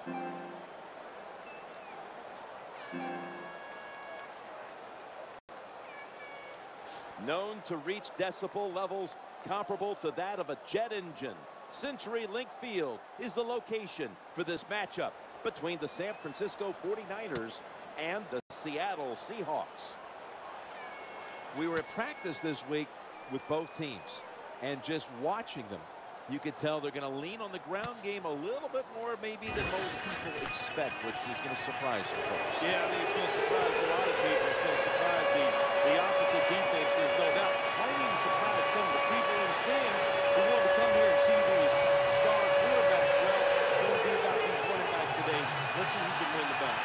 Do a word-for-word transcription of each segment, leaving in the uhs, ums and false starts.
Known to reach decibel levels comparable to that of a jet engine, CenturyLink Field is the location for this matchup between the San Francisco forty-niners and the Seattle Seahawks. We were at practice this week with both teams, and just watching them, you could tell they're going to lean on the ground game a little bit more maybe than most people expect, which is going to surprise some folks. Yeah, I mean, it's going to surprise a lot of people. It's going to surprise the, the opposite defenses, no doubt. Might even surprise some of the people in the stands who want to come here and see these star quarterbacks. Well, it's going to be about these running backs today. Let's see who can win the battle.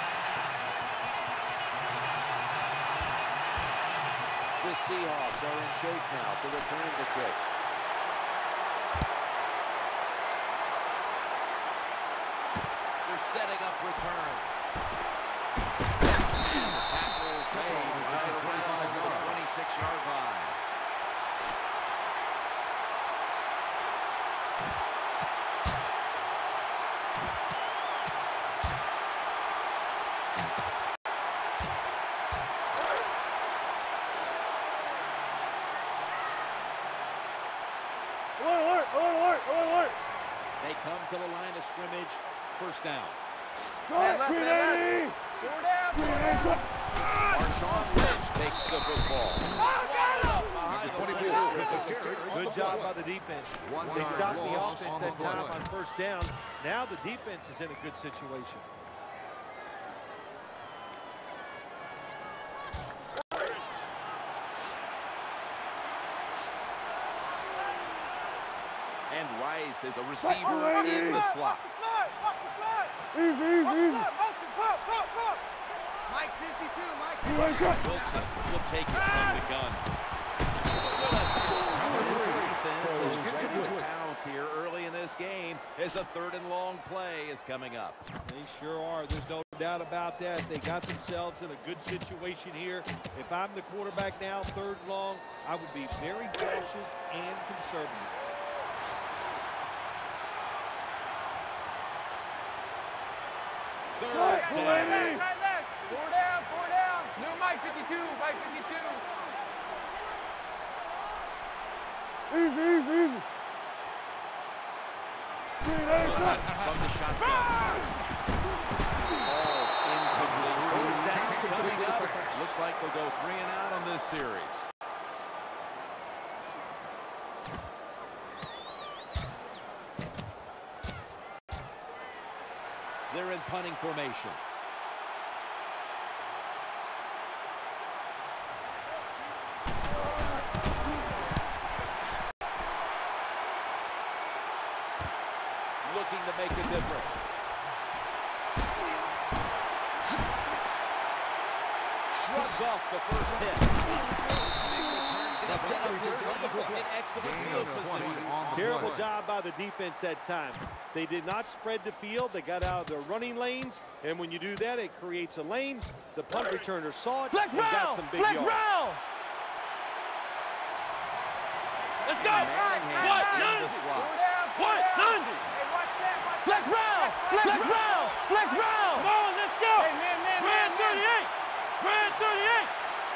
The Seahawks are in shape now to return the kick. They're setting up return. And the tackle is made right around the twenty-six yard line. They come to the line of scrimmage, first down. Marshawn Lynch takes the football. Good job by the defense. They stopped the offense at time on first down. Now the defense is in a good situation. And Rice is a receiver in the slot. Easy, easy. Mike fifty-two, Mike fifty-two. Wilson will take it from the gun. Defense is ready to pounce here early in this game as a third and long play is coming up. They sure are. There's no doubt about that. They got themselves in a good situation here. If I'm the quarterback now, third and long, I would be very cautious and conservative. Third Four down. down, four down. New Mike fifty-two, Mike fifty-two. Easy, easy, easy. From the shotgun. Ball's incomplete. Third down coming up. Looks like they'll go three and out on this series. They're in punting formation. Looking to make a difference. Shrugs off the first hit. Set up his team in excellent field position. Terrible job by the defense that time. They did not spread the field. They got out of their running lanes, and when you do that, it creates a lane. The punt returner saw it Flex and round. got some big Flex yards. round. Let's go. What? None. What? None. Flex round. Flex round. Flex round. Come on, let's go. Hey, man, man, Red man, man. thirty-eight. Red thirty-eight.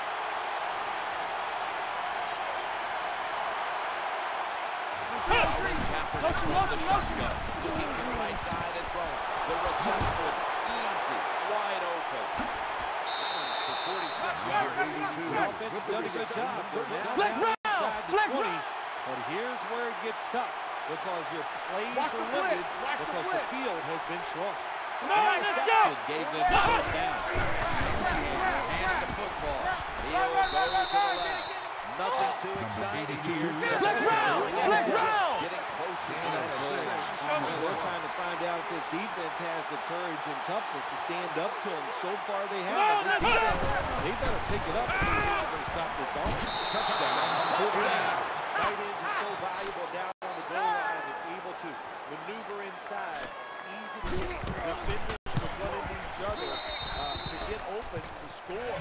Motion, motion, motion. Looking to the right side and throwing. The reception, easy, wide open. For forty-six yards. The offense has done a good job. They're now Flex down round. inside the Flex twenty. round. But here's where it gets tough, because your plays Watch are the blitz. limited Watch the because the blitz. field has been shrunk. Come on, let's go. Gave them the first down. Hands the football. He'll go to the left. Nothing too exciting here. Flex round. Flex round. Getting closer to that goal. We're trying to find out if this defense has the courage and toughness to stand up to them. So far, they Come on, haven't. This let's go. defense, they better pick it up if they're not going to stop this offense. Touchdown. Touchdown. Tight ends are so valuable down on the goal line and able to maneuver inside. Easy to get defenders to run into each other uh, to get open to score.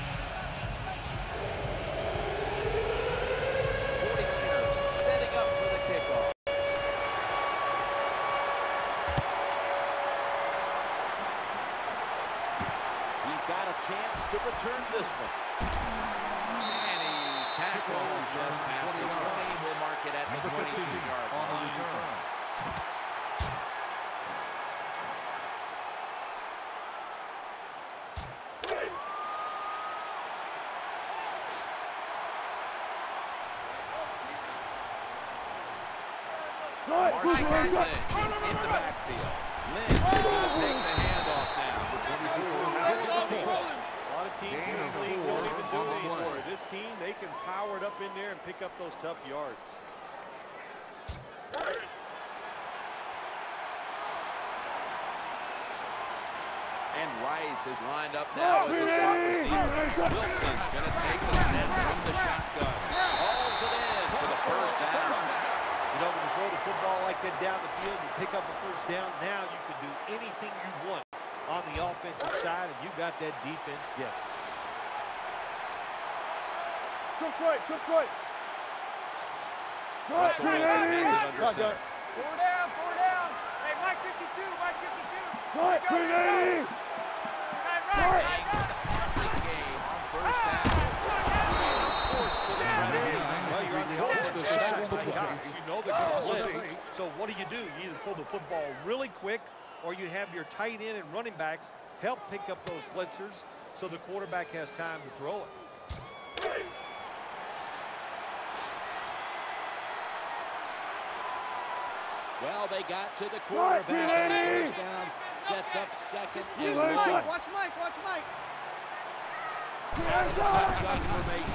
forty-niners setting up for the kickoff. got a chance to return this one. And he's tackled just past the twenty. We'll mark it at the twenty-two yard line. Mark Lynch in the backfield. Lynch takes the handoff now. A lot of teams in this league don't even do it anymore. This team, they can power it up in there and pick up those tough yards. And Rice is lined up now as a slot receiver. Wilson's going to take the snap from the shotgun. Hauls it in for the first down. You know, when you throw the football like that down the field and pick up a first down, now you can do anything you want on the offensive side, and you got that defense guessing. Trip right, trip right. Russell Wilson has it under center. Four down, four down. Hey, Mike fifty-two, Mike fifty-two. Right, green eighty. Right, right, right, right. Passing game on first down. Forced to the ground. Well, you're on the offensive side. My gosh, you know they're going to blitz. So what do you do? You either throw the football really quick, or you have your tight end and running backs help pick up those blitzers so the quarterback has time to throw it. Well, they got to the quarterback on first down. Sets up second. Watch and Mike, one. watch Mike, watch Mike. Shotgun formation.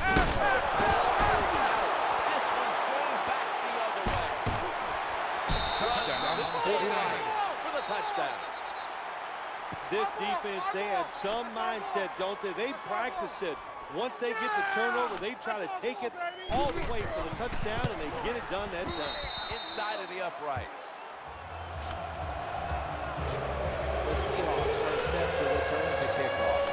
This one's going back the other way. Touchdown. For the touchdown. This defense, they have some mindset, don't they? They practice it. Once they get the turnover, they try to take it all the way for the touchdown, and they get it done that time. Inside of the uprights. The Seahawks are set to return to kickoff.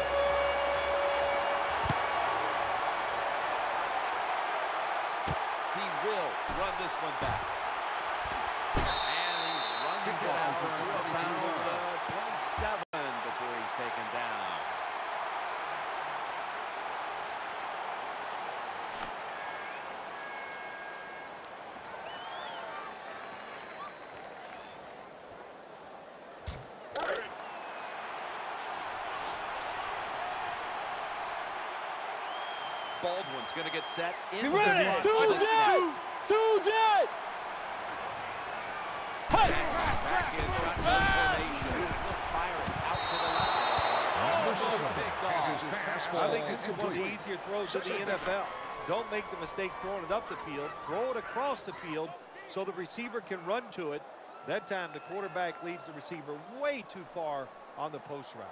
He will run this one back. And he runs it out for about uh, twenty-seven before he's taken down. Baldwin's going to get set in the slot. Two jet! Two jet! Hey! Back in shotgun formation. He'll fire it out to the left. Almost picked off. I think this is one of the easier throws in the N F L. Don't make the mistake throwing it up the field. Throw it across the field so the receiver can run to it. That time the quarterback leads the receiver way too far on the post route.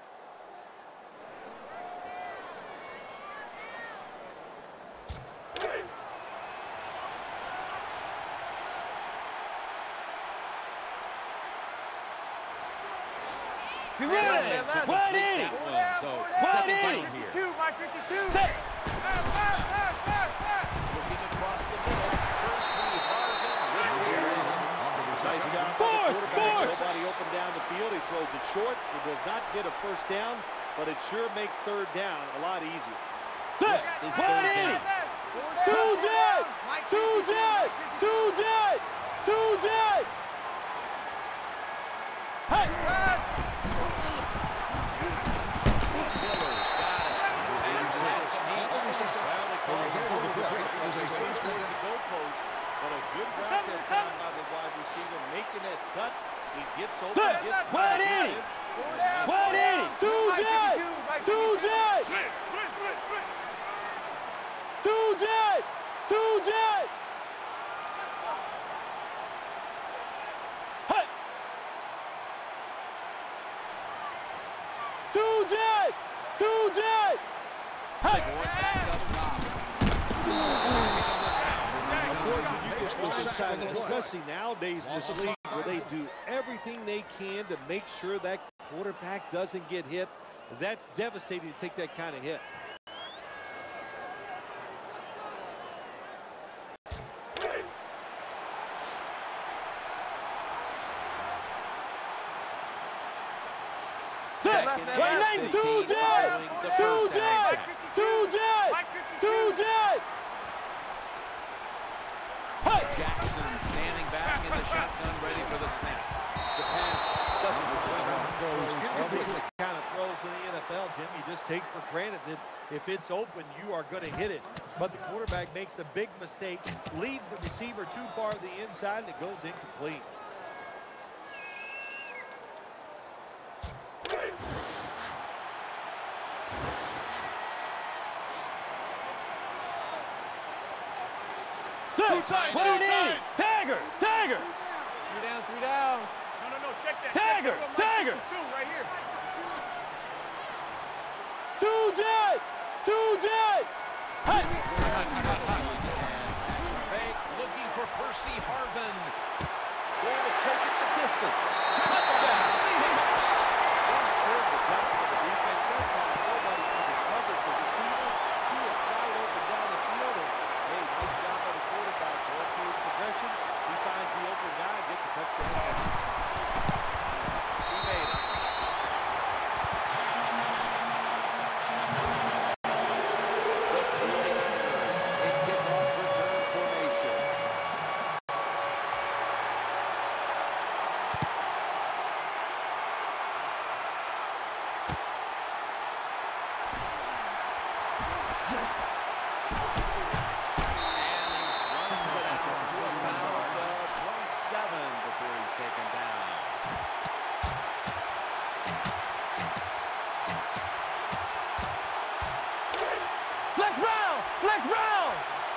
Be ready! one eighty! Four down, So, four second down. down here. fifty-two, Mike fifty-two. Set! Pass, pass, pass, pass, pass. Looking across the middle. Percy Harvin with the air. Nice job by the Force, quarterback. force. Nobody open down the field. He throws it short. It does not get a first down, but it sure makes third down a lot easier. Set! Is one third eighty! down. Four down, Two four jet! down. Mike Two fifty-two, jet! Mike fifty-two. Two jet! Two jet! Hey! Pass. But a good route that time by the wide receiver, making that cut. He gets over, Set. gets one by the eighty! defense. Four down, four one eighty! down. Two Mike jet! fifty-two, Mike Two fifty-two. jet! Two jet! Two jet! Hey! Two jet! Two jet! Hey! One-sided, especially nowadays in this league where they do everything they can to make sure that quarterback doesn't get hit. That's devastating to take that kind of hit. Set! jet. Wait, Nathan. Two jet. Two jet. Two jet. Two jet. Hey. Jackson standing back in the shotgun, ready for the snap. The pass doesn't return. Well, these are the kind of throws in the N F L, Jim. You just take for granted that if it's open, you are going to hit it. But the quarterback makes a big mistake, leads the receiver too far to the inside, and it goes incomplete. Two times. Put it in. Tagger. Tagger. Three down, three down. No, no, no. Check that. Tagger. Tagger. Two right here. Two jet. Two jet. Hey. Fake looking for Percy Harvin. Going to take it the distance. Touchdown. Seahawks. Terrible job by the defense. That time, nobody even covers the receiver. He is wide open down the field. And, hey, nice job by the quarterback. Going through his progression. He finds the open guy, gets a touchdown. He made it. The forty-niners in kickoff return formation. Flex round. Flex round.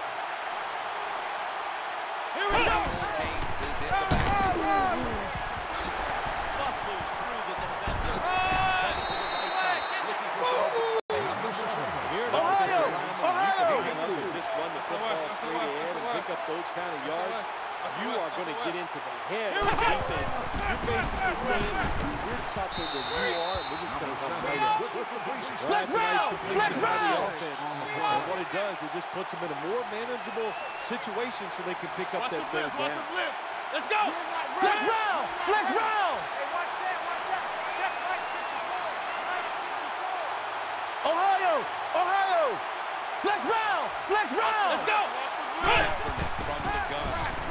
Here we go. James is in the back. Muscles through the defender. Headed to the right side. Looking for some open space. Here, Ohio. Ohio. Just run the football straight ahead and pick up those kind of yards. You are going to get into the head of the defense. You're basically saying we're tougher than you are, and we're just going to come right at you. Well, that's a nice completion by the offense. And what it does, it just puts them in a more manageable situation so they can pick up that third down. Let's go. Flex round. Flex round. Hey, watch that, watch that. Check right fifty-four. Right fifty-four. Ohio. Ohio. Flex round. Flex round. Let's go. From the gun.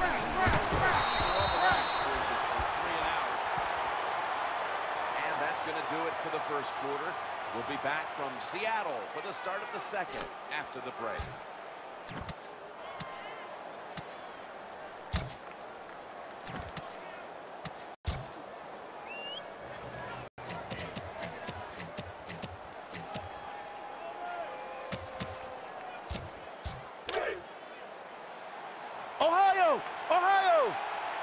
And that's going to do it for the first quarter. We'll be back from Seattle for the start of the second after the break. Ohio. Ohio.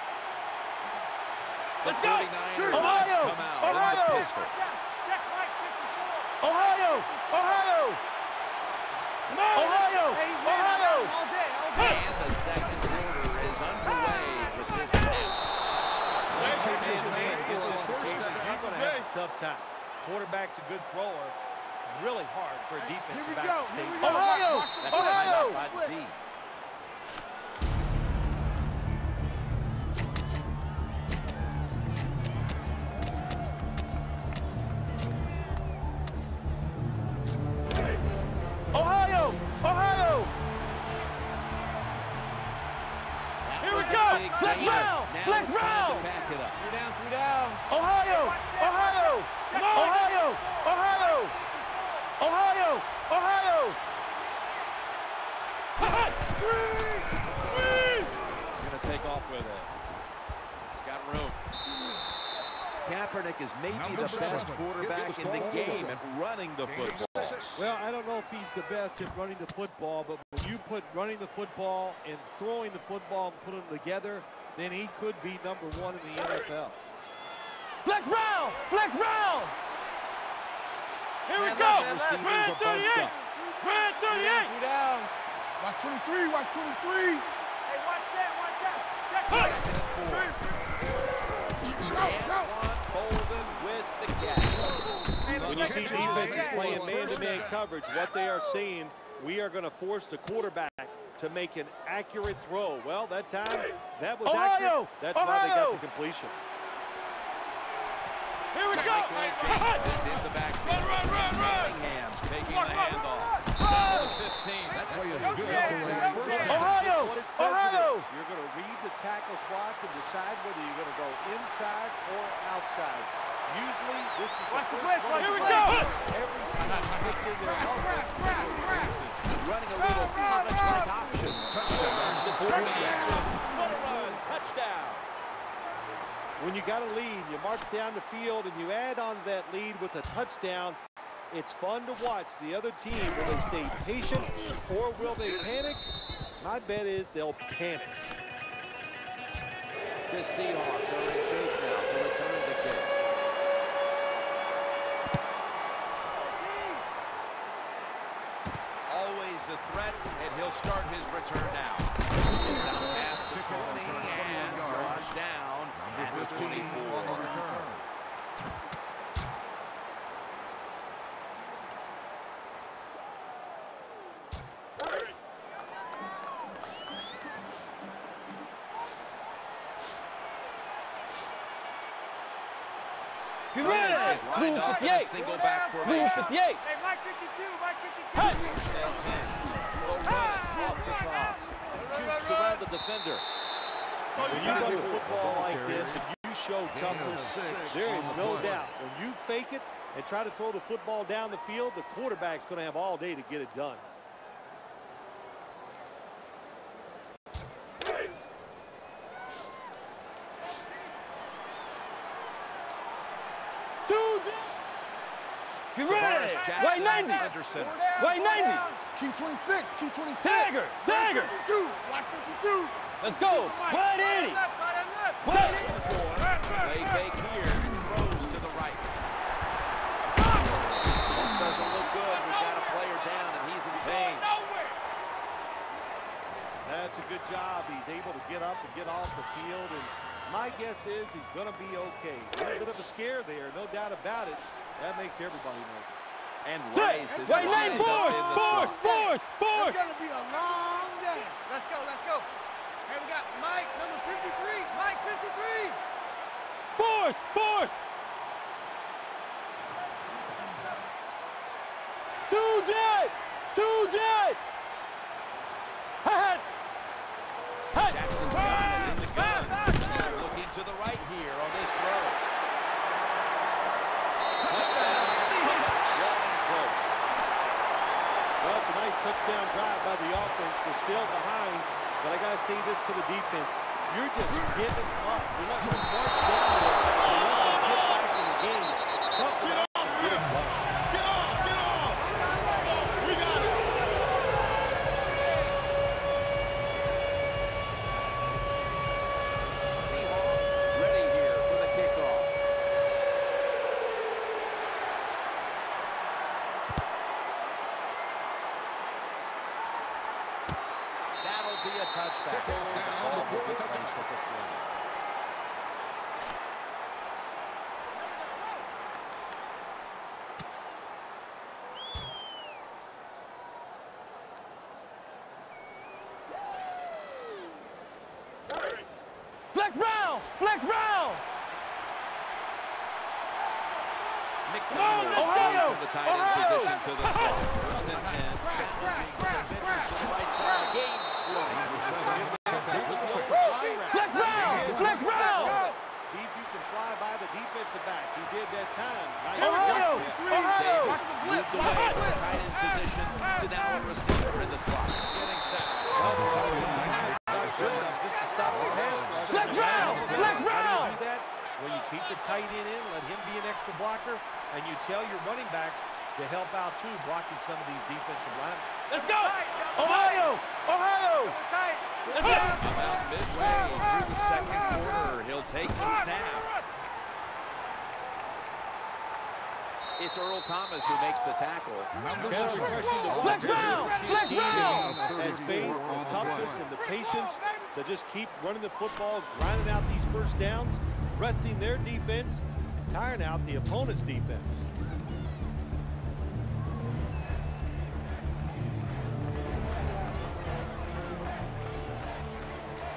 The Let's go. forty-niners Ohio. come out Ohio. in the pistol. Check right fifty-four. Ohio. Ohio. Ohio. Hey, he's Ohio. laying down all day, all day. And the second quarter is underway with this snap. Man, man, gets his first down. He's going to have a tough time. Quarterback's a good thrower. Really hard for a defensive Here we back go, to stay. here we go. Ohio. Watch the That's a Ohio. nice spot to see. Ohio. Ohio. That Here we was a go. big Flex gain. round. Now Flex it's time to round. back it up. Three down, three down. Ohio. Ohio. Ohio. Ohio. Ohio. Ohio. Going to take off with it. He's got room. Kaepernick is maybe the best quarterback in the game at running the football. Well, I don't know if he's the best at running the football, but when you put running the football and throwing the football and put them together, then he could be number one in the N F L. Flex round. Flex round. Here we Man, go. left, man, left. Red thirty-eight. Red Three down, thirty-eight. three down. Watch twenty-three, watch twenty-three. Hey, watch that, watch that. Check right. Go, go. Bolden with the catch. Hey, When look you at see the defenses ball. playing man-to-man coverage, what they are saying, we are going to force the quarterback to make an accurate throw. Well, that time, that was Ohio. accurate. That's why they got Ohio. the completion. Here we Let's go. James is in the backfield. Run, run, run, run. Canningham's taking Run, the run, handoff. run. Down to the fifteen. That Go, play is James. good. Go, James. Ohio! What it says Ohio! it is. You're going to read the tackle's block and decide whether you're going to go inside or outside. Usually, this is Watch the the blitz, first watch one the you blitz. play. Every time you get to their offense, Crash, crash. Running a little Run, run, comics-like run. option. Touchdown to forty-eight. What a run. Touchdown. when you got a lead, you march down the field and you add on that lead with a touchdown, it's fun to watch the other team. Will they stay patient or will they panic? My bet is they'll panic. The Seahawks are in shape now to return the kick. Always a threat, and he'll start his return now. Gets out past the twenty and yards down at the twenty-four. Get ready! Lined Move up in a fifty-eight! single back Move formation. fifty-eight! Hey, Mike fifty-two, Mike fifty-two. Hey! First and ten. Will run off the cross. Shoots around the defender. When you run football like this and you show toughness, there is no doubt. When you fake it and try to throw the football down the field, the quarterback's going to have all day to get it done. Two! Get ready! Jackson White ninety! under center. White ninety! Key twenty-six, key twenty-six. Dagger! Dagger! fifty-two, watch fifty-two. Let's go! White eighty! White eighty! Play fake here. Throws to the right. This doesn't look good. We've got a player down, and he's in pain. That's a good job. He's able to get up and get off the field, and my guess is he's going to be okay. A little bit of a scare there, no doubt about it. That makes everybody nervous. And Six! Rice is White nine! lined up Force! in the Force! slot. Force! Force! It's gonna be a long day. Let's go, let's go. Hey, we got Mike, number fifty-three. Mike, fifty-three. Force! Force! Two jet! Two jet! Hat! Hat! Jackson's got it in the gun. He's looking to the right here on this throw. Touchdown, Seahawks. Long and close. Well, it's a nice touchdown drive by the offense. They're still behind, but I got to say this to the defense. You're just giving up. You're not going to march down there. You're not going to get back in the game. Tough it out and get it done. Get off! Get off! We got it! Seahawks ready here for the kickoff. That'll be a touchback. The ball will be placed at the twenty. Flex Brown! Flex Brown! McDonald Ohio! from the tight end Ohio! position to the slot. First and ten. Crash, crash, crash, crash. To the right side. Gains twenty. Flex Brown! Flex Brown! See if you can fly by the defensive back. He did that time. Nice Ohio! catch. Ohio! Watch the blitz, Moves watch away the from the blitz. tight end position to now a receiver in the slot. Getting sacked. Not good enough just to stop the pass rush. Flex Brown! Flex How Brown! do you do that? Well, you keep the tight end in, let him be an extra blocker, and you tell your running backs to help out too, blocking some of these defensive linemen. Let's go! Ohio! Ohio! Tight. Let's go! About midway through the second quarter, he'll take the snap. It's Earl Thomas who makes the tackle. That's refreshing to watch. Flex Brown! Flex Brown! Has faith, the toughness, and the patience to just keep running the football, grinding out these first downs, resting their defense, and tiring out the opponent's defense.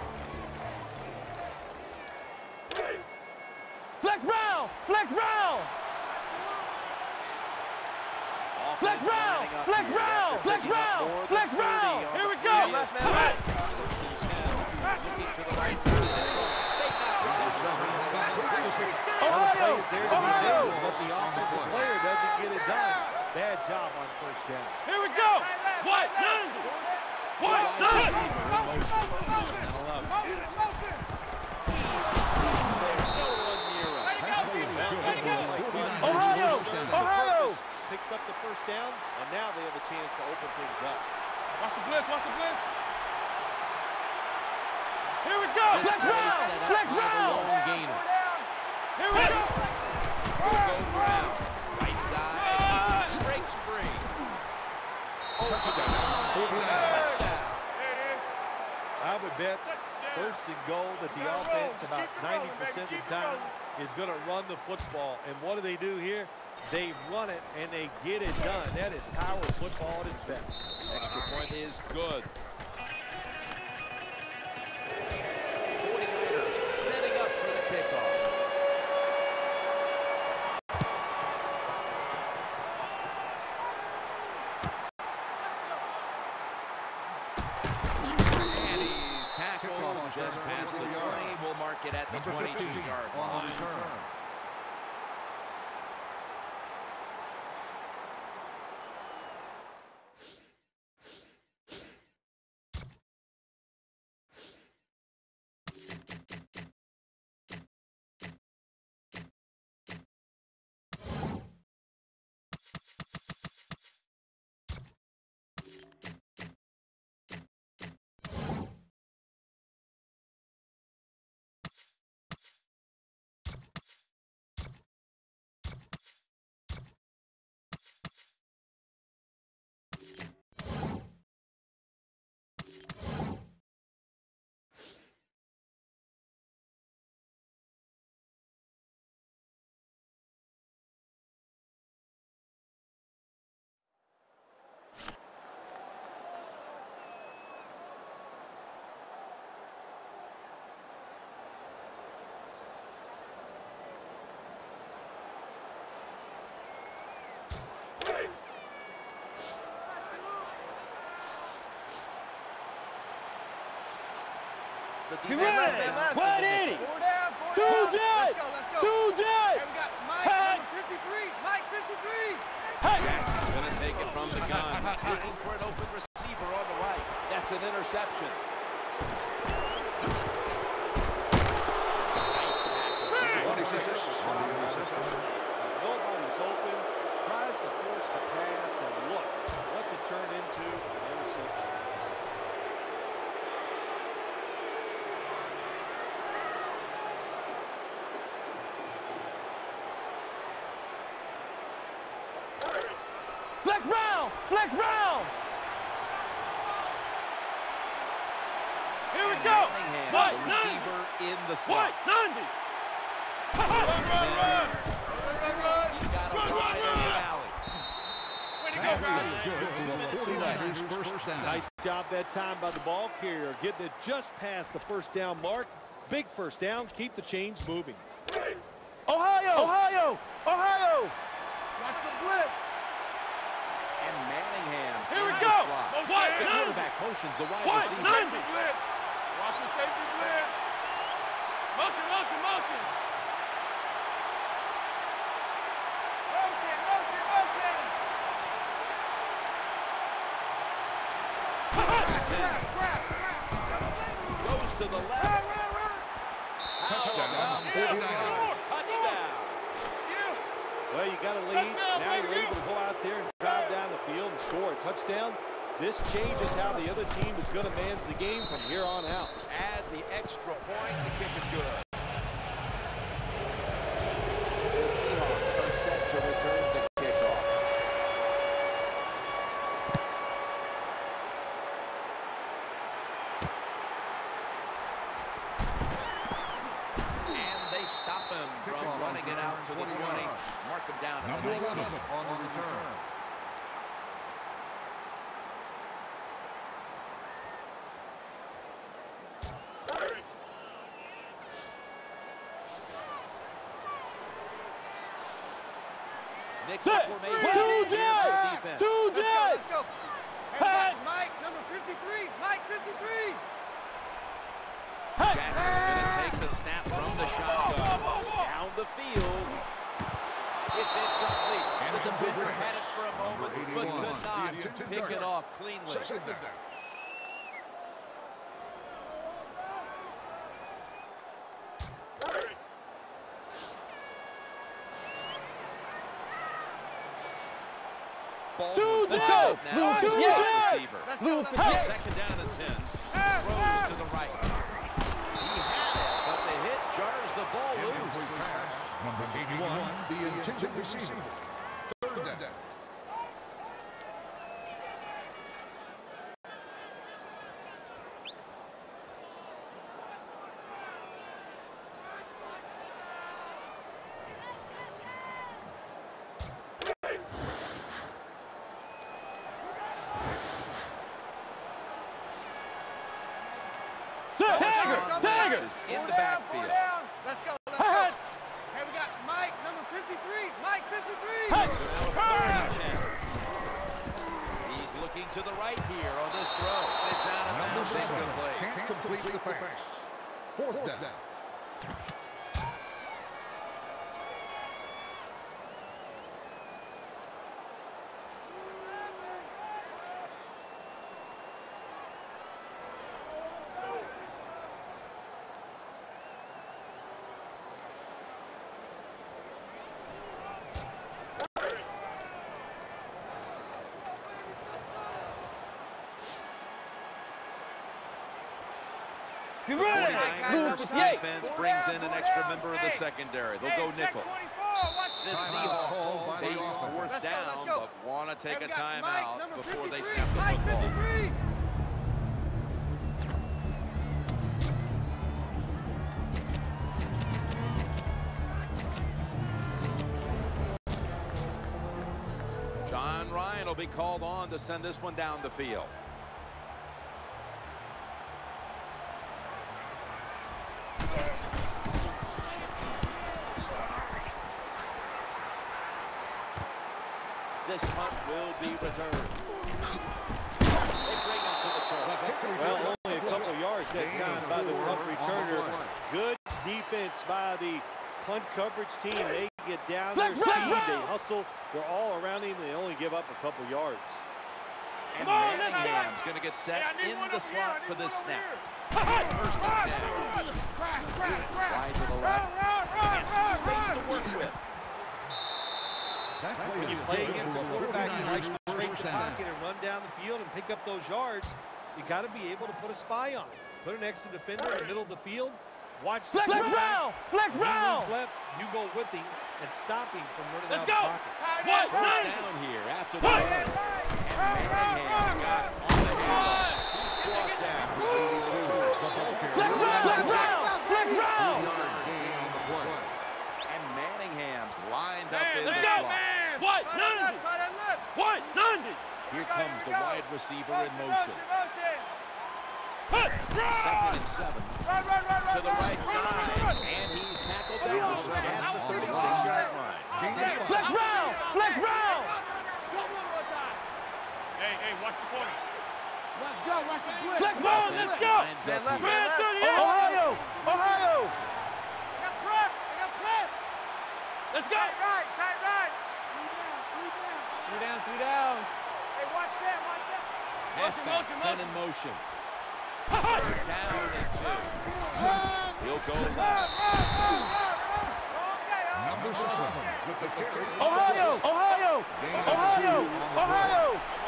Flex Brown! Flex Brown! Flex round! Flex round! Flex round! Flex round! Here we go! last man left. Looking to the right side. Ohio! Ohio! But the offensive player doesn't get it done. Bad job on first down. Here we go! What? What? Motion, motion, motion. Motion, motion. Ohio! Ohio! Picks up the first down, and now they have a chance to open things up. Watch the blitz, watch the blitz. Here we go! Flex round! Flex round! Here we go! Right side. Breaks free. Touchdown. I would bet first and goal that the offense about ninety percent of the time is going to run the football. And what do they do here? They run it and they get it done. That is power football at its best. Extra point is good. forty-niners setting up for the kickoff. And he's tackled just past the twenty. We'll mark it at the twenty-two yard line. He ran! Wide eighty! Four down, four Two down. jet! Let's go, let's go. Two jet! Hey, we got Mike, Hey. number fifty-three. Mike, fifty-three. Hey! Jackson's going to take it from the gun. Looking for an open receiver on the right. That's an interception. Nobody's open. Tries to force the pass, and look, what's it turn into? An interception. Flex round! Flex round! Here we go! Manningham, What? the receiver in the slot. What? ninety! Run, run, run. He's got a wide in the alley. Way to go, Riley. Nice job that time by the ball carrier, getting it just past the first down mark. Big first down, keep the chains moving. Ohio! Ohio! Ohio! Watch the blitz. And Manningham Here we in go. the slot. What? The ninety! quarterback motions the wide What? receiver. ninety! Blitz! Watch the safety blitz! Motion, motion, motion! Motion, motion, motion! Crash, crash, crash, crash. Goes to the Run, left. run, run. Touchdown. forty-nine. Touchdown. Well, you got a lead. Now you're able to go out there and drive down the field and score a touchdown. This changes how the other team is going to manage the game from here on out. Add the extra point. The kick is good. The Seahawks are set to return the kickoff. And they stop him from running it out to the twenty. Mark him down at the nineteen. On the return. nickel Six. formation. Two Here's the J. defense. Two Let's go, J. let's go. Hey, we got Mike, number fifty-three. Mike, fifty-three. Jackson's going to take the snap from the shotgun. Down the field. It's incomplete. The defender had it for a moment, but could not pick it off cleanly. Two Baldwin's J. now Two the J. receiver. Let's go, let's go. Second down and ten. Throws to the right. He had it, but the hit jars the ball loose. Number eighty-one, the intended receiver. Third down. Tiger, Tiger. In Four the down, four backfield. down. Let's go, let's go. Hey. Hey, we got Mike, number fifty-three. Mike, fifty-three. Hey. Third and ten. He's looking to the right here on this throw. It's out of Number bounds. seven Incomplete. can't complete the pass. Fourth down. Get ready. forty-niners defense brings in an extra member of the secondary. They'll go nickel. This Seahawks face fourth Let's go, down, let's go. but want to take Hey, a we got Mike, timeout number before they fifty-three. snap the Mike, football. fifty-three. John Ryan will be called on to send this one down the field. This punt will be returned. They bring him to the turf. Well, only a couple yards that time by the punt returner. Good defense by the punt coverage team. They get down there, Flex, flex, speed, flex. they hustle. They're all around him, and they only give up a couple yards. And Come on, let's go. Manningham's going to get set Hey, I need in one the over here, slot I need for this one over snap. here. First and ten. Crash, crash, crash. Wide to the Run, left. run, run, Has run, some space run. to work with. When you play against a quarterback who likes to break the pocket and run down the field and pick up those yards, you got to be able to put a spy on it. Put an extra defender in the middle of the field. Watch the Flex quarterback. round. Flex When he round. moves left, you go with him and stop him from running Let's out go. of the pocket. What? First Nine. down here after the What? run. And Manningham got on the handoff. He's brought down. Flex round. Flex round. Flex round. And Manningham's lined up in the Let's go. slot. What? Tight end ninety. left, tight end left. What? ninety. Here go, comes here the we go. wide receiver in Motion, motion. motion, motion. Hut. Second and seven. Run, run, run, run, To the run, right run, run, side, run. and he's tackled down at the thirty-six yard line. Flex round. Flex round. Go one more time. Hey, hey, watch the corner. Let's go, watch the blitz. Flex ball. Let's go. Lines Man, up left, here. man, left. thirty-eight. Ohio. Ohio. I got press, I got press. Let's go. Tight right, tight right. Three down, three down. Hey, watch that, watch that. Motion, Halfback motion, set motion. in motion. Hut. Third down and two. Run, He'll go run, left. run, run, run, run. Okay, all right. Number seven with the carry. Ohio. Ohio. Ohio. Ohio.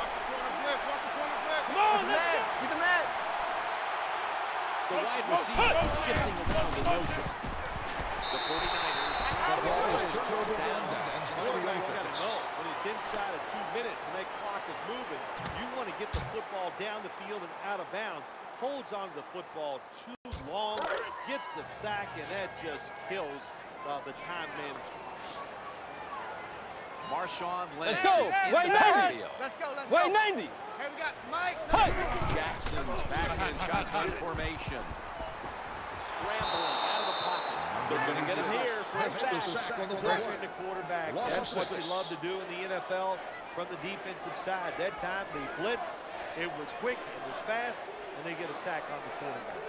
Come on, let's go. See the mat. The wide receiver is shifting around in motion. The forty-niners have the ball is turned down. Quarterback's got to know when it's inside of two minutes and that clock is moving, you want to get the football down the field and out of bounds. Holds on to the football too long, gets the sack, and that just kills uh, the time management. Marshawn Lynch Let's go. in Wait, the man. backfield. Let's go, let's Wait, go. ninety. Hey, we got Mike. Hey. Jackson's back in shotgun formation. Scrambling out of the pocket. They're going to get him here. for a sack. sack on the play. Pressuring the quarterback. Loss That's of what you six. love to do in the N F L from the defensive side. That time they blitz. It was quick. It was fast. And they get a sack on the quarterback.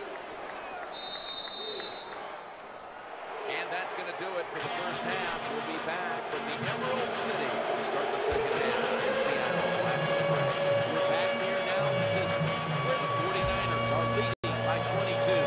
And that's going to do it for the first half. We'll be back from the Emerald City to start the second half in Seattle after the break. We're back here now in this one, where the forty-niners are leading by twenty-two.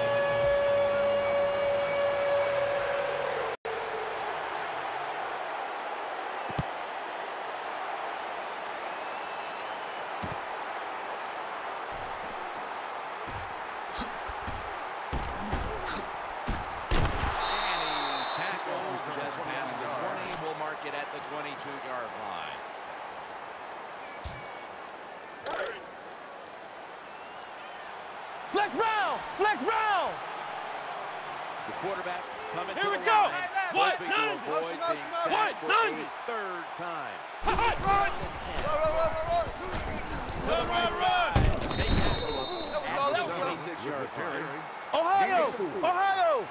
At the twenty-two yard line. Flex round! Flex round! The quarterback coming Here to we the go. line, What? hoping None. to avoid Motion, motion, being motion. sacked What? for None. a third time. Run! Run, run, run, To the run, right run, side. They tackle him There we at go, the there we go. twenty-six yard line. Ohio! Ohio!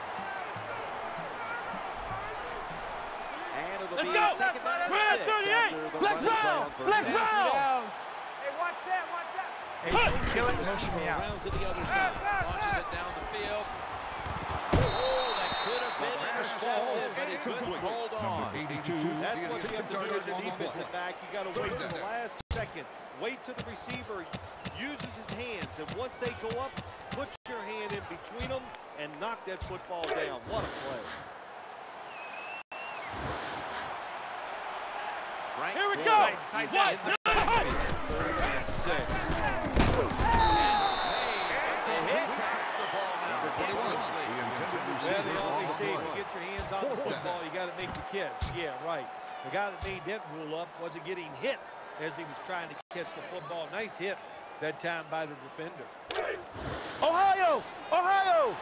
And it'll Let's be go. second down and We're at six thirty-eight. after the Flex running play round. on first Flex down. round. Hey, watch that, watch that. Hey, kill it, motion me out. Around to the other side. Launches it down the field. Oh, that could have been intercepted, but he couldn't hold on. eighty-two. That's what you have to do as a on the defensive play. back. You got to wait till the last second. Wait till the receiver uses his hands, and once they go up, put your hand in between them and knock that football down. What a play. Frank Here we Gore go. is What? in the backfield. Third and six. The hit knocks the ball out. twenty-one. The intended Well, receiver they on always the say play. if you get your hands on the Fourth down. football, you got to make the catch. Yeah, right. The guy that made that rule up wasn't getting hit as he was trying to catch the football. Nice hit that time by the defender. Ohio! Ohio!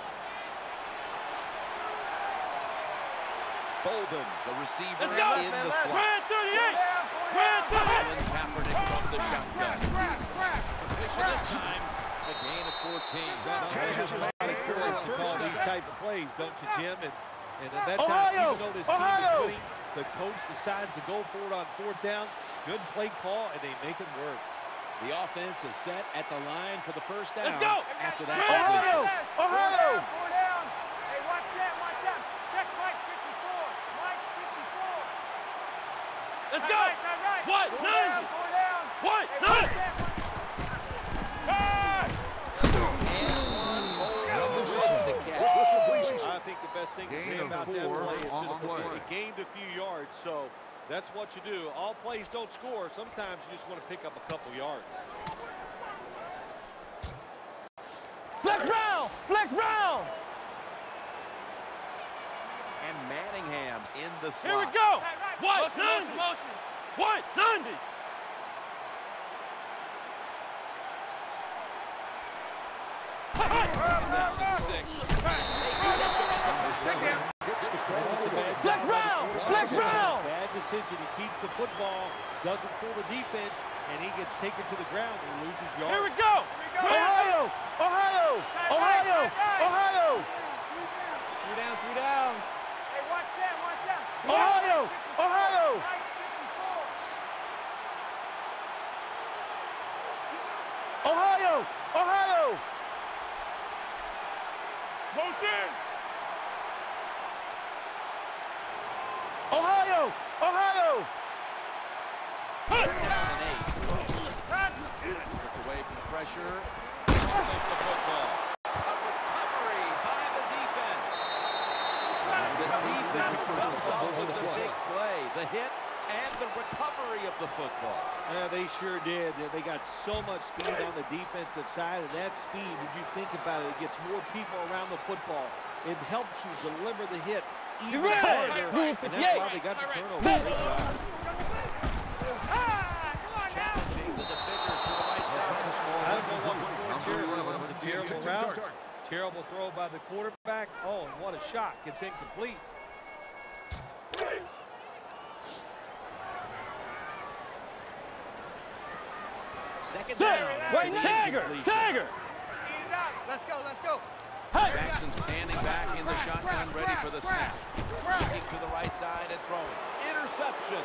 Bolden's a receiver Let's go. in the We're slot. at thirty-eight. We're at Colin Kaepernick from the shotgun. Crash, crash. Completion this time. A gain of fourteen. They have a lot of courage to call these type of plays, don't you, Jim? And, and at that time, Ohio. even though this team Ohio. is winning, the coach decides to go for it on fourth down. Good play call, and they make it work. The offense is set at the line for the first down. Let's go. After that, Ohio! Ohio! Four down. Hey, watch that, watch that. Check Mike fifty-four. Mike fifty-four. Let's Tight go! right, tight right. What? Four None. down, four down. What? Hey, None. watch that. I think the best thing to Gain say of about that four play is on just the that play. it gained a few yards. So that's what you do. All plays don't score. Sometimes you just want to pick up a couple yards. Flex round! Flex round! And Manningham's in the slot. Here we go! Tight right. What? Motion, None. motion, motion. What? None. Flex round! Flex round! Bad decision. He keeps the football, doesn't pull the defense, and he gets taken to the ground and loses yards. Here we go! Ohio! Ohio! Ohio! Ohio! Three down, three down. Hey, watch that, watch that. Ohio! Ohio! Mike fifty-four. Ohio! Ohio! Motion! Ohio! Ohio! Down and eight. Gets away from the pressure. Picks up the football. A recovery by the defense. The defense comes up with the big play. The hit and the recovery of the football. Yeah, they sure did. Yeah, They got so much speed on the defensive side, and that speed, when you think about it, it gets more people around the football. It helps you deliver the hit even You're right. harder, Rule and that's fifty-eight. why they got the turnover. Set. Great job. Ah, come on now. Challenging the defenders to the right side of the small. I don't know what was more Number terrible. eleven, It was a the terrible intended route, target. terrible throw by the quarterback. Oh, and what a shot. It's incomplete. Second Set. down. Wait, after the Tiger! incompletion. Tiger! Speed it up. Let's go, let's go. Jackson standing back in the shotgun, ready for the snap. Looking to the right side and throwing. Interception.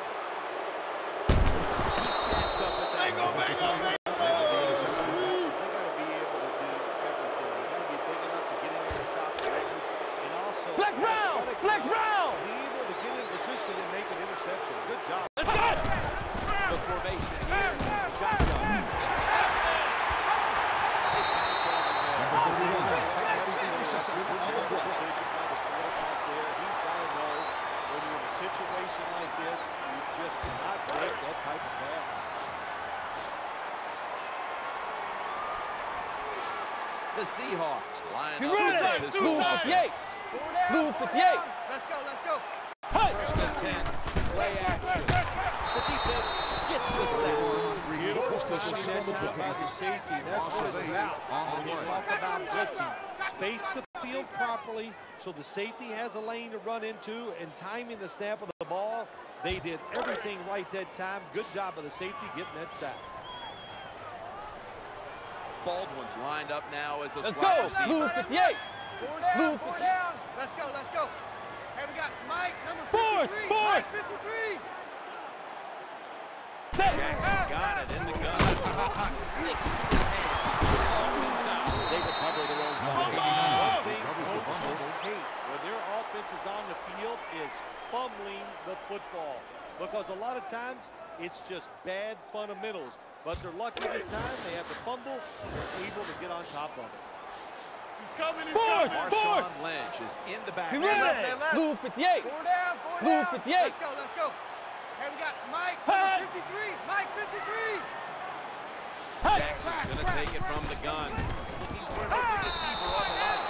He snapped up at that. Bingo, bingo, bingo! They got to be able to do everything. They got to be big enough to get in there and stop the record, and also Flex round! Flex round! be able to get in position and make an interception. Good job. Let's go! The formation here. Shotgun. Situation like this, you just cannot break that type of pass. The Seahawks line You up run to it! take this Blue ball. fifty-eight! Blue fifty-eight! Let's go, let's go. First and ten. Play action. The defense gets the sack. Beautiful timing that time by the safety. That's what it's about. When you talk about blitzing, space the field properly so the safety has a lane to run into, and timing the snap of the ball. They did everything right that time. Good job of the safety getting that sack. Baldwin's lined up now as a Let's slot go! receiver. Blue fifty-eight! Four down, Blue four fifty- down. Let's go, let's go. Hey, we got Mike, number Force, fifty-three. force. Mike, fifty-three. Jackson got it in the gun. Sneaks to the hand. Ball comes out. They recover their own ball. One thing coaches hate when their offense is on the field is fumbling the football, because a lot of times it's just bad fundamentals. But they're lucky this time. They have the fumble. They're able to get on top of it. He's coming, he's Force, coming. force. Marshawn Lynch is in the back. You They run left, it! they left. Blue fifty-eight! Four down, four Blue down. fifty-eight. Let's go, let's go. Hey, we got Mike, Hey. number fifty-three. Mike, fifty-three. Hey! Jackson's going to take it from the gun. Looking for an open receiver on the line.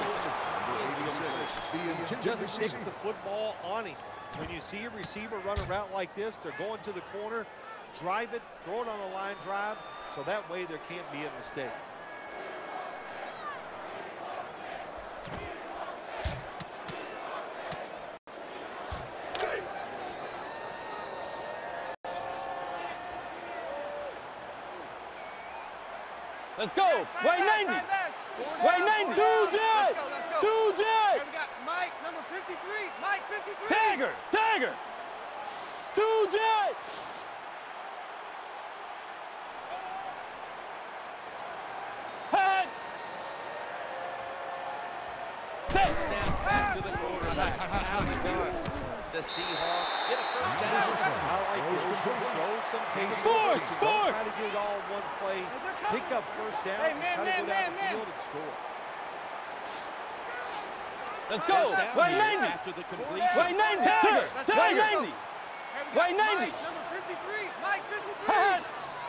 Just stick the football on him. When you see a receiver run a route like this, they're going to the corner, drive it, throw it on a line drive, so that way there can't be a mistake. Let's go! White ninety! White ninety! Two Let's jet! go, let's go. Two Hey, jet! we got Mike, number fifty-three. Mike, fifty-three. Tiger! Tiger! Two jet! Hot! Six! Snap back to the quarterback. Now the gun. The Seahawks get a first down. I like this. Show some patience. Force, Don't force. try to get it all in one play. Pick up first down. Hey, man, try to man, go down man, the man. field and score. Let's go! First down White here ninety! after the completion. White ninety! Tiger! Let's go. White Let's go. ninety! Hey, we got White ninety. Mike, number fifty-three. Mike, fifty-three. Hot!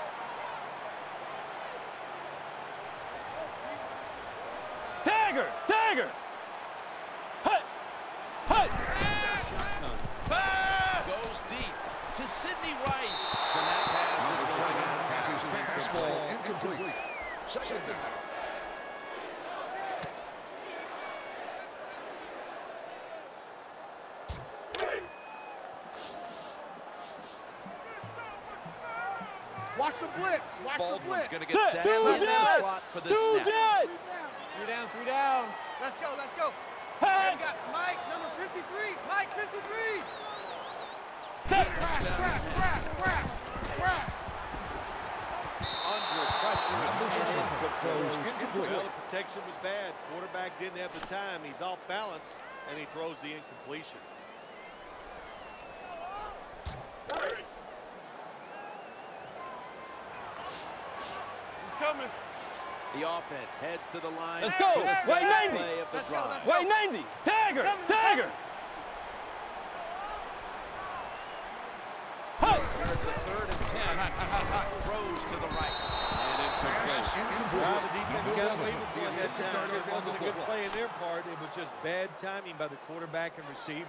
Tiger! Tiger! Hut! Hut! Goes deep to Sidney Rice. And that pass is going out. Passes is ball incomplete. Second down. Watch the blitz. Watch the Baldwin's blitz. going to get Set, set two in the jet! slot for the Two snap. jet! Three down, three down. Let's go, let's go. Hey, Hut! we got Mike, number fifty-three. Mike, fifty-three. Set! Crash, crash, crash, crash, crash. Under pressure. Throws incomplete. Well, the protection was bad. Quarterback didn't have the time. He's off balance, and he throws the incompletion. He's coming. The offense heads to the line. Let's go. for the White second ninety. play of the Let's go, drive. let's go. White ninety! Tiger! Coming, Tiger! Hut! It's a third and ten. Throws to the right. And incomplete. Well, the defense got away with one that time. It wasn't a good play in their part. It was just bad timing by the quarterback and receiver.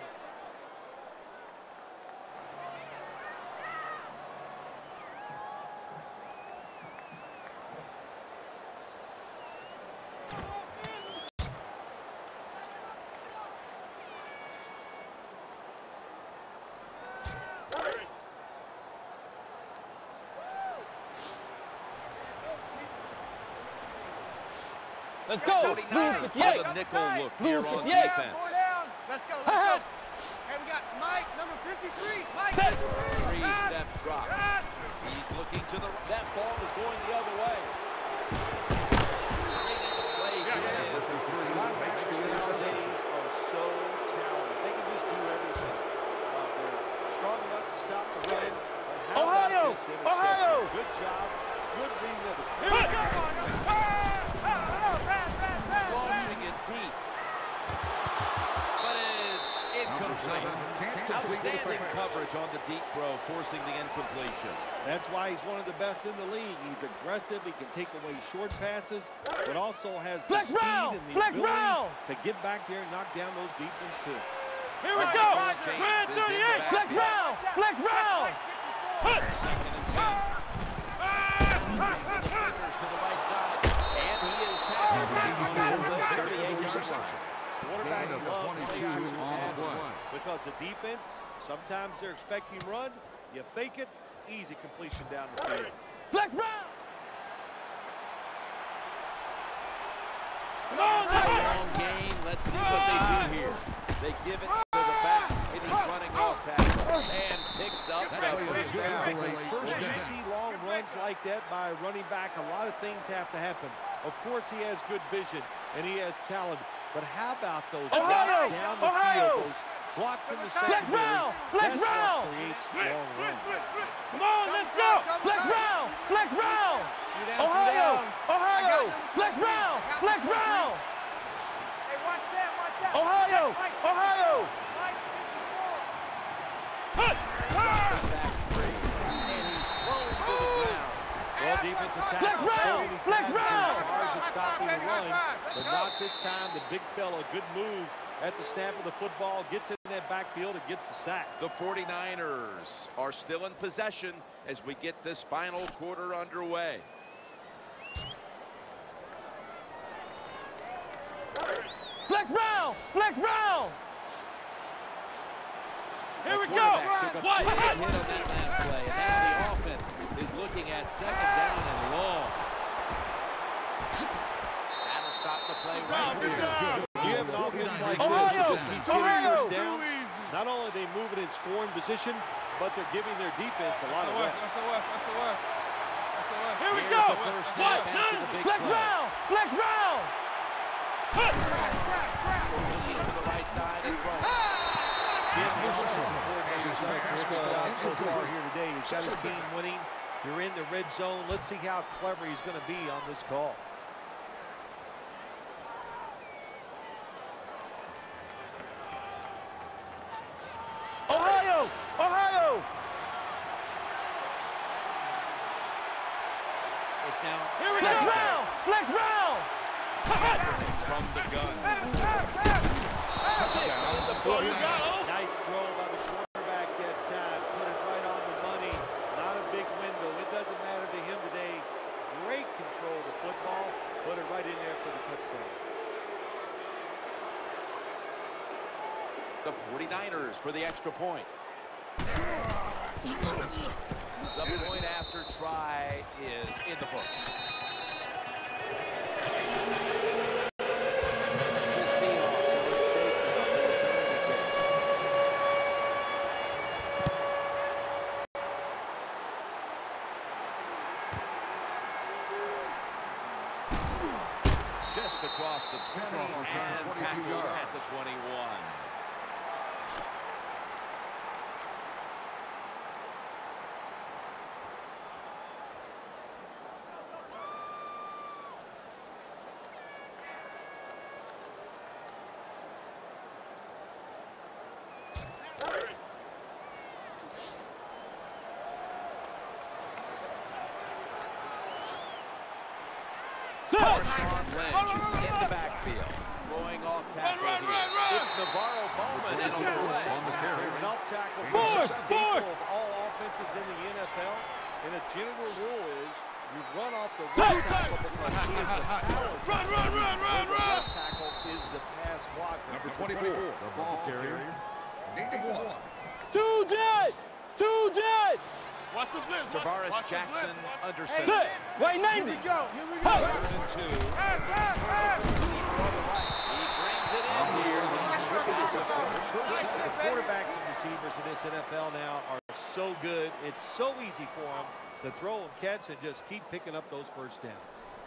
Let's go. forty-niners with fifty-eight. a nickel look here on fifty-eight. defense. Four down. Let's go, let's go. Hey, we got Mike, number fifty-three. Mike, fifty-three. Three-step drop. He's looking to the... That ball is going the other way. Bringing the play to an end. Linebackers nowadays are so talented. They can just do everything. Uh, they're strong enough to stop the run. But how Ohio! about this interception? Ohio! Good job. Good reading of the Launching it deep. But it's incomplete. Outstanding coverage on the deep throw, forcing the incompletion. That's why he's one of the best in the league. He's aggressive. He can take away short passes, but also has the Flex speed round! and the Flex ability round! to get back there and knock down those deep ones too. Here we Right, go. Ron James is in the Flex backfield. round. Flex round. Second and ten. The fingers to the right side, and he is tackled down at the thirty-eight yard line. Quarterbacks Gain of love twenty-two play action on the passes play. because the defense, sometimes they're expecting run. You fake it, easy completion down the field. Flex round. Long gain. Let's see what they do here. They give it to the back, and he's running off tackle and picks up That that play is first good down. for a first When you down. see long runs like that by a running back, a lot of things have to happen. Of course, he has good vision and he has talent, but how about those Ohio! blocks down the Ohio! field, those blocks in the Flex secondary? round. Flex That's round. what creates long runs. Come on, let's go. Flex round. Flex round. Ohio. Ohio. Flex round. Flex round. Hey, watch that, watch that. Ohio. Ohio. Mike, Back three, and he's thrown to the ground. Well, defensive Flex tackle so round. many Flex times round. it's hard to stop the run, Let's but go. not this time. The big fella, good move at the snap of the football, gets in that backfield and gets the sack. The forty-niners are still in possession as we get this final quarter underway. Flex round. Flex round. Here we The go. quarterback took a What? big hit on that last play, and now the offense is looking at second down and long. That'll stop the play right here. You have an offense like Ohio! this that just keeps getting Ohio! first down. Not only are they moving in scoring position, but they're giving their defense a lot of rest. Here we Here's go. the first snap What? after the big Flex play. round. Flex round. Looking to the right side and throwing. Jim Houston, coordinator's done a terrific job so far here today. He's got his team winning. You're in the red zone. Let's see how clever he's going to be on this call. Ohio. Ohio. It's now Here we Flex second round. Flex round. from the gun. Six in the first. Nice throw by the quarterback that time. Put it right on the money. Not a big window. It doesn't matter to him today. Great control of the football. Put it right in there for the touchdown. The forty-niners for the extra point. The point after try is in the books. The Seahawks are in shape now to return the kick. Just across the twenty and tackled at the twenty-one. Marshawn Lynch in the backfield. Throwing off tackle Run, run, here. run, run. It's Navarro Bowman in on the play. On the carry. An off tackle Force, is a staple force. of all offenses in the N F L. And a general rule is you run off the Sack, right sack. tackle because he is the power Run, run, run, run, The run. left tackle is the pass blocker. Number twenty-four, the ball carrier. Gain of one. Two jet. Two jet. Watch the blitz. Tavares Watch the Jackson blitz. under Hey, center. wait, ninety. Here we go. Here we go. Third and two. Hey, hey, hey. He brings it in here. The quarterbacks and receivers in this N F L now are so good. It's so easy for them to throw and catch and just keep picking up those first downs.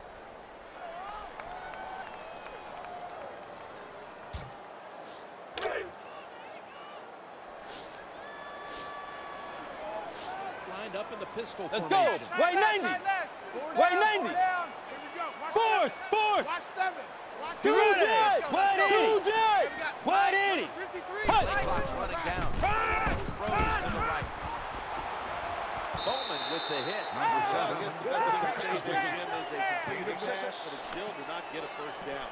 Lined up in the pistol Let's go. formation. Wait, ninety. Wait, ninety. Force, force. Watch seven. Watch Two seven. jet. Wide eighty. Two jet. Wide eighty. fifty-three. Hut. Clock's running down. Throws to the right. Bowman with the hit. Number seven. I guess the best thing to say there, Jim, is they completed a pass, but it still did not get a first down.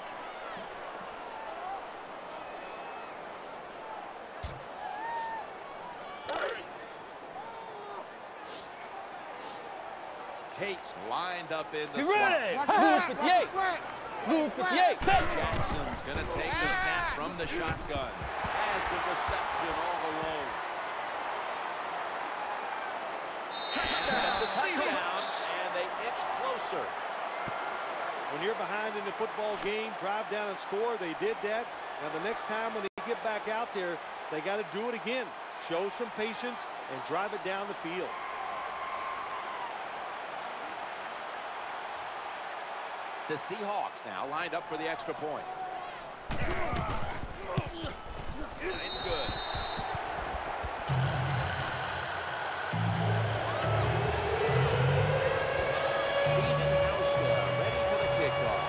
Tate's lined up in the Be slot. ready. Watch Lose the fifty-eight. slant. Lose fifty-eight. Take. Jackson's going to take the snap from the shotgun. Has the reception all alone. That's a touchdown, and they inch closer. When you're behind in the football game, drive down and score. They did that. Now the next time when they get back out there, they got to do it again. Show some patience and drive it down the field. The Seahawks now lined up for the extra point. It's good. Steven Hauschka ready for the kickoff.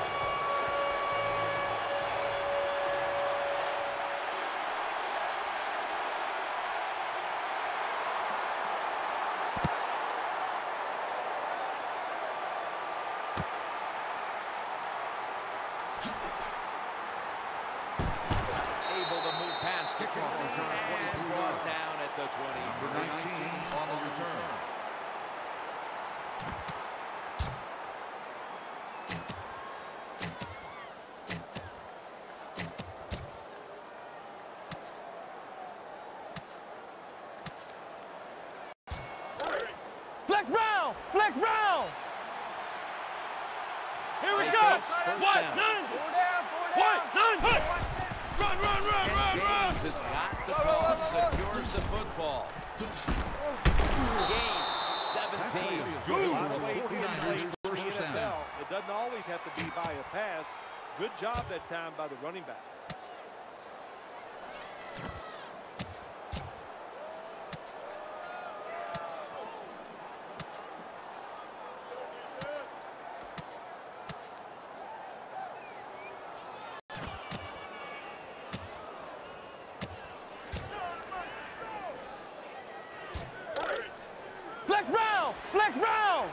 Able to move past the Kickoff return, and twenty-three brought yards. down at the twenty. Number nineteen on the return. Flex Brown. Flex Brown. Here we They go. face first What? down. None. Four down. Four down. What? None. Run, run, run, run, run. James has got the ball, secures the football. Gains seventeen. A Good lot for of the ways to get plays in the forty-niners first N F down. L. It doesn't always have to be by a pass. Good job that time by the running back. Flex Brown. Flex Brown.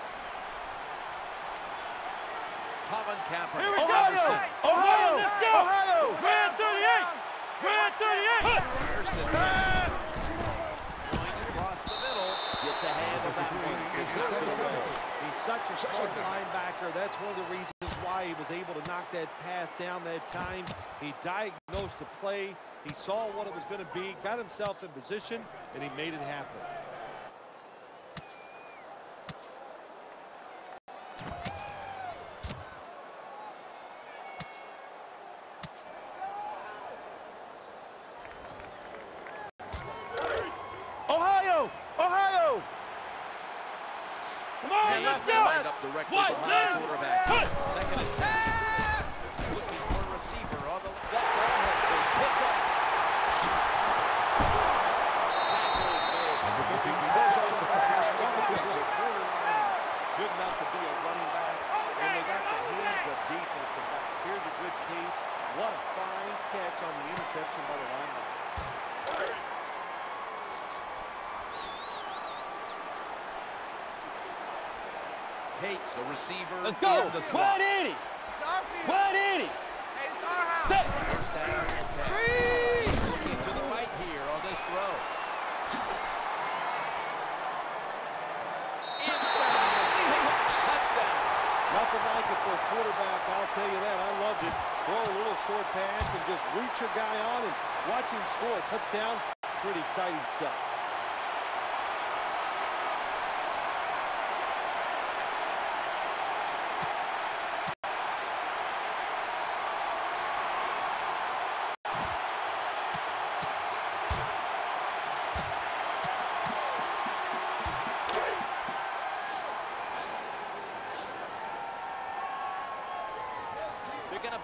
Colin Kaepernick. Here we go. Ohio. Ohio. Let's go. Ohio. Red thirty-eight. Red thirty-eight. First and ten. Going across the middle. Gets ahead of that one. To go. He's such a smart linebacker. That's one of the reasons why he was able to knock that pass down that time. He diagnosed the play. He saw what it was going to be, got himself in position, and he made it happen. Ohio. Ohio. Come on, And let's lined go. up directly What? behind None. the quarterback. What? Second and ten. Looking for a receiver on the that ball has been picked up. Tackles made. Number fifteen. Good enough to be a running back, and they got the hands of defensive backs. Here's a good case. What a fine catch on the interception by the linebacker. Takes a receiver. Let's go. in the slot. Wide eighty. It's our field. Wide eighty. Hey, it's our house. Set. First down and ten. Three. Looking to the right here on this throw. Touchdown. Nothing like it for a quarterback, I'll tell you that. I loved it. Throw a little short pass and just reach your guy on and watch him score a touchdown. Pretty exciting stuff.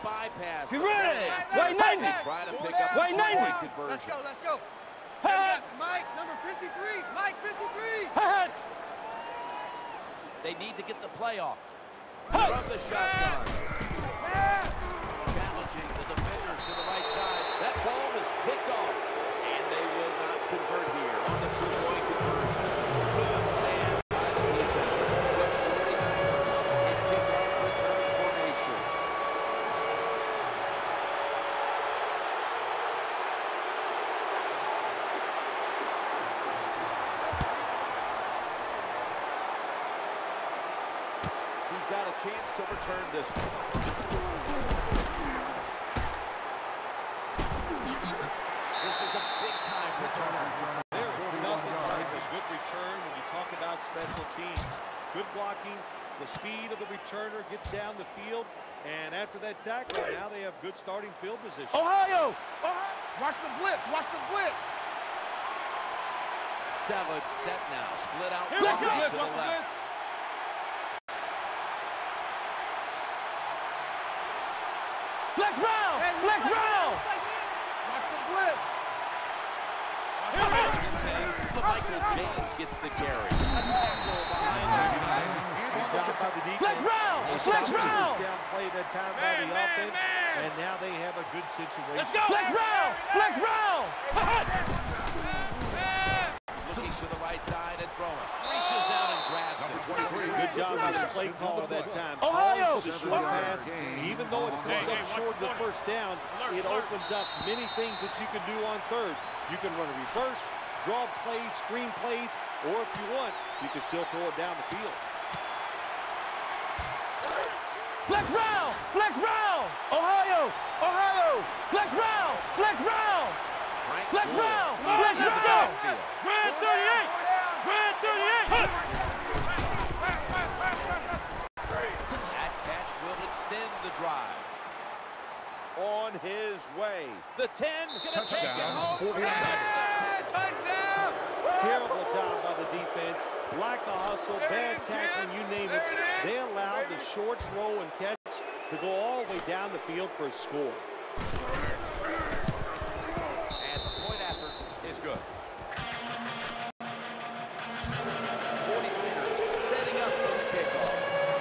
bypass. Get the ready. play. White ninety. Try to pick up White a ninety. two-point Let's conversion. go, let's go. Hey, We got Mike, number fifty-three. Mike, fifty-three. hey, They need to get the play off. hey. From the shotgun. Pass. Challenging the defenders to the right side. That ball is picked off. And they will not convert here on the two-point conversion. Good stand by the defense. The forty-niners in kickoff return formation. He's got a chance to return this one. This is a big-time return. There is nothing like a good return when you talk about special teams. Good blocking, the speed of the returner gets down the field, and after that tackle, now they have good starting field position. Ohio. Ohio. Watch the blitz, watch the blitz. Seven set now. Split out Here we wide go. to the left. Flex round. Flex round. Watch the blitz. Michael James gets the carry. A tackle behind the line. Good job by the defense. Flex round. They Flex stopped the round. first down play that time by the offense, and now they have a good situation. Flex round. Flex round. Looking to the right side and throwing. Reaches out and grabs it. Good job by the play caller that time. Ohio. Calls for the short pass. Even though it comes up short of the first down, it opens up many things that you can do on third. You can run a reverse, draw plays, screen plays, or if you want, you can still throw it down the field. Flex round. Flex round. Ohio. Ohio. Flex round. Flex round. Frank Flex Gore round. leads Flex the round. backfield. Red thirty-eight. Red thirty-eight. That catch will extend the drive. On his way. The ten. Gonna take it home for a touchdown. Touchdown. Terrible job by the defense. Lack of hustle, bad tackling, you name it. They allowed the short throw and catch to go all the way down the field for a score. And the point after is good. forty-niners setting up for the kickoff.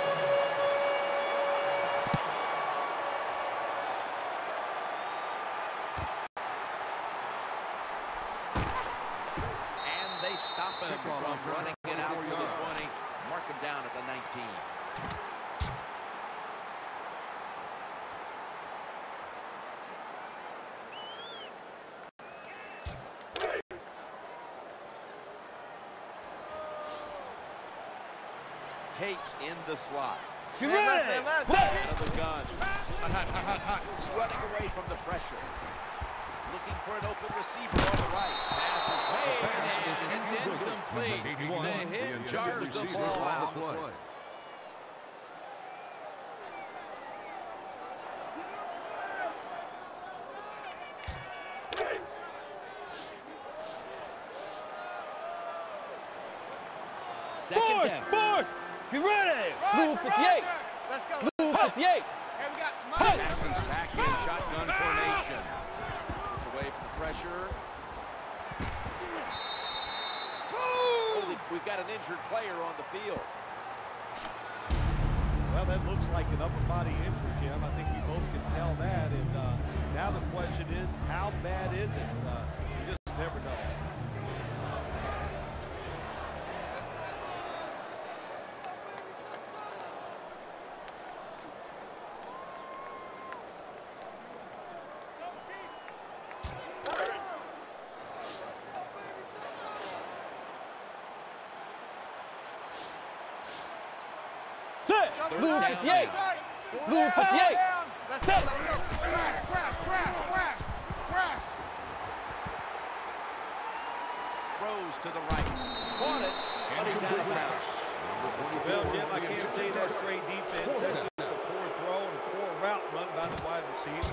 And they stop him from running it out to the twenty. Mark him down at the nineteen. Takes in the slot. Get ready. Another gun. Running away from the pressure. Looking for an open receiver on the right. Pass is made and it's incomplete. The hit jars the ball out. Second Force. down. Force. Get ready. Blue fifty-eight. Let's go. Blue fifty-eight. Here we got Mike. Jackson's back in shotgun formation. Gets away from the pressure. Holy, we've got an injured player on the field. Well, that looks like an upper body injury, Jim. I think we both can tell that. And uh, now the question is, how bad is it? Uh, you just never know. Set. Blue fifty-eight. Blue fifty-eight. Let's go, let's go. Crash, crash, crash, crash, crash. Throws to the right. Caught it, but he's out of bounds. Well, Jim, I can't say that's great defense. That's just a poor throw and a poor route run by the wide receiver.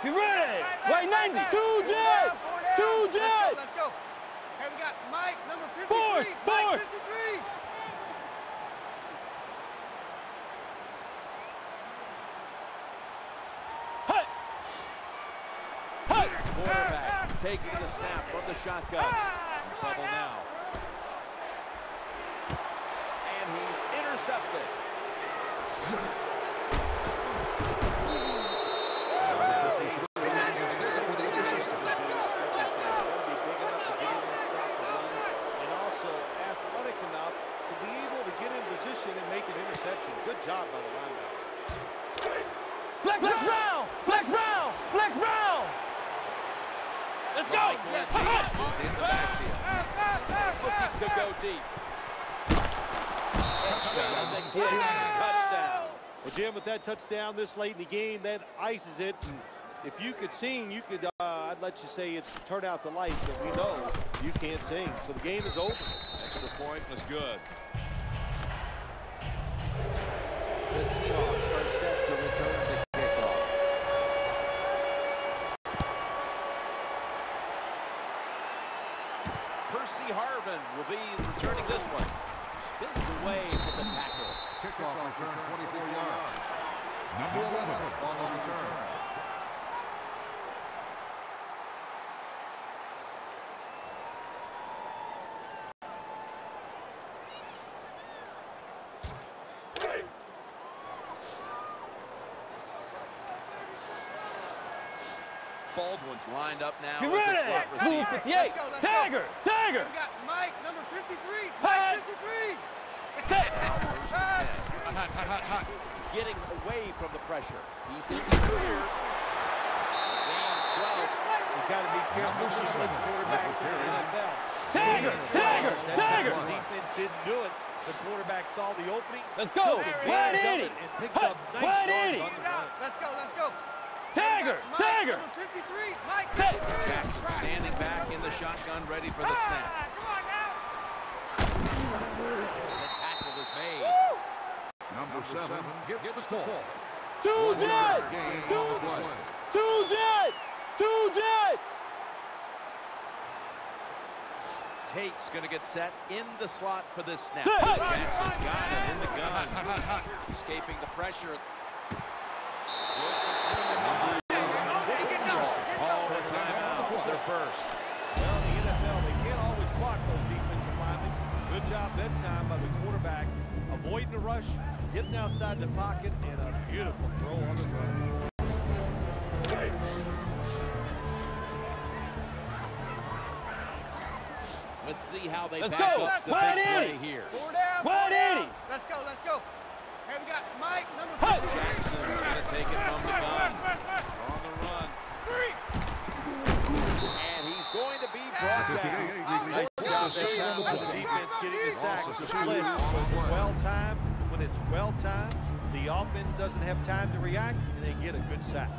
Get ready. Right ninety. Two jet. Two jet. Let's go. Here we got Mike, number fifty-three. Force, Mike, force. fifty-three. Hut. Hut. Quarterback taking the snap from the shotgun. In trouble now. And he's intercepted. And make an interception. Good job by the linebacker. Flex round. Flex round. Flex round. Let's go. Looking to go deep. Touchdown. Well, Jim, with that touchdown this late in the game, that ices it. And if you could sing, you could. Uh, I'd let you say it's turn out the lights, but we know you can't sing, so the game is over. Extra point was good. The Seahawks are set to return the kickoff. Percy Harvin will be returning this one. Spins away from the tackle. Kickoff return twenty-four yards. Number eleven on the return. Baldwin's lined up now. Get as a ready. slot receiver. Move fifty-eight. Let's go, let's go. Tagger. Tagger. We got Mike, number fifty-three. Hut. Mike, fifty-three. Hot, hot, hot, hot. Getting away from the pressure. He's in the clear. Gains twelve. You got to be careful with switch quarterbacks in the N F L. Tagger. Tagger. That Tagger. time the defense didn't do it. The quarterback saw the opening. Let's go. took one advantage of eighty. it, and picks Hut. up nice one yards eighty. on the run. Let's go, let's go. Tagger. Mike, Tagger. number fifty-three. Mike, Tag- fifty-three. Jackson standing back in the shotgun, ready for the snap. The tackle is made. Number seven gets the call. Two jet. Gain Two. on the play. Two jet. Two jet. Tate's going to get set in the slot for this snap. Set. Jackson's got it in the gun. Escaping the pressure. Call the timeout. Their first. Well, in the N F L, they can't always block those defensive linemen. Good job that time by the quarterback, avoiding the rush, getting outside the pocket, and a beautiful throw on the run. Let's see how they Let's back go. up the one big eighty. play here. Four down, four one eighty. down. Let's go, let's go. Here we got Mike, number Hut. fifty-three. Jackson's going to take it from the gun. On the run. And he's going to be brought down. Nice job that time by the defense getting the sack. The split was well timed. When it's well timed, the offense doesn't have time to react, and they get a good sack.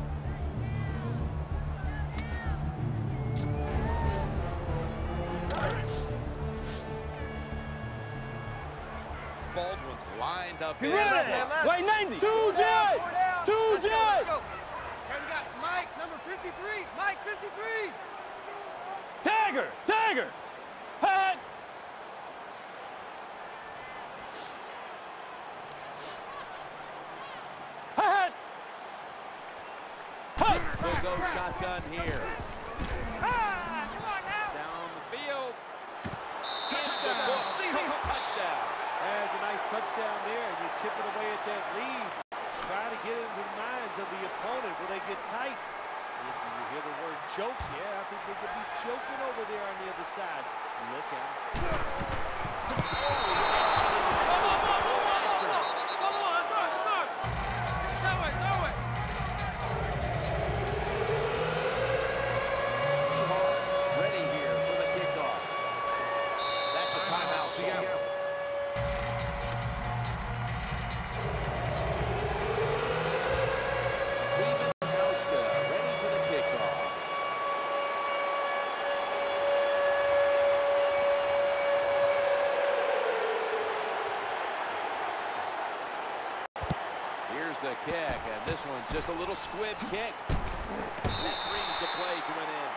Baldwin's lined up Get in. ready. Right ninety. Two Four down, jet. four down. Two Let's go, let's jet. go. Here we got Mike, number fifty-three. Mike, fifty-three. Tagger. Tagger. Hut. Hut. Hut. We'll go shotgun here. Down the field. Touchdown. Seahawks touchdown. Has a nice touchdown there. You're chipping away at that lead. Try to get into the minds of the opponent. Will they get tight? If you hear the word choke, yeah, I think they could be choking over there on the other side. Look out. Seahawks ready here for the kickoff. That's a timeout, Seattle. Steven Hauschka ready for the kickoff. Here's the kick, and this one's just a little squib kick. That brings the play to an end.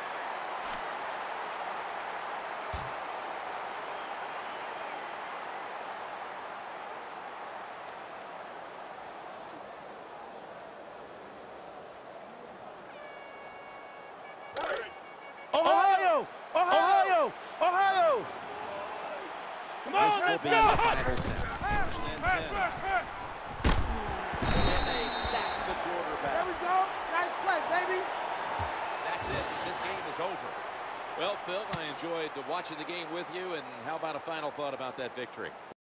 Ohio! Ohio! Ohio! Come on, This will let's be go! the final snap. First and ten. And they sack the quarterback. There we go. Nice play, baby. That's it. This game is over. Well, Phil, I enjoyed watching the game with you, and how about a final thought about that victory?